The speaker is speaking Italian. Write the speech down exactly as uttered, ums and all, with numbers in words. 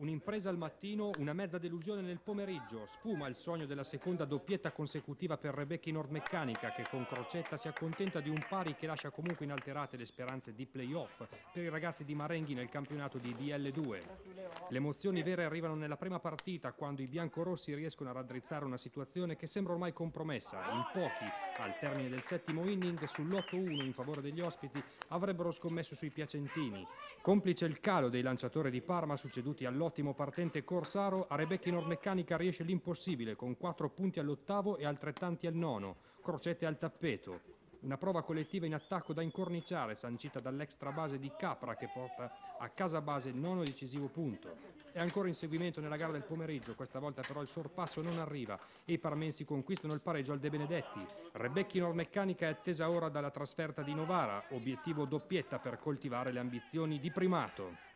Un'impresa al mattino, una mezza delusione nel pomeriggio. Sfuma il sogno della seconda doppietta consecutiva per Rebecchi Nordmeccanica, che con Crocetta si accontenta di un pari che lascia comunque inalterate le speranze di play-off per i ragazzi di Marenghi nel campionato di D L due. Le emozioni vere arrivano nella prima partita, quando i biancorossi riescono a raddrizzare una situazione che sembra ormai compromessa. In pochi, al termine del settimo inning, sull'otto uno in favore degli ospiti, avrebbero scommesso sui piacentini. Complice il calo dei lanciatori di Parma, succeduti all'ottimo partente Corsaro, a Rebecchi Nordmeccanica riesce l'impossibile, con quattro punti all'ottavo e altrettanti al nono. Crocette al tappeto. Una prova collettiva in attacco da incorniciare, sancita dall'extra base di Capra, che porta a casa base il nono decisivo punto. È ancora inseguimento nella gara del pomeriggio, questa volta però il sorpasso non arriva e i parmensi conquistano il pareggio al De Benedetti. Rebecchi Nordmeccanica è attesa ora dalla trasferta di Novara, obiettivo doppietta per coltivare le ambizioni di primato.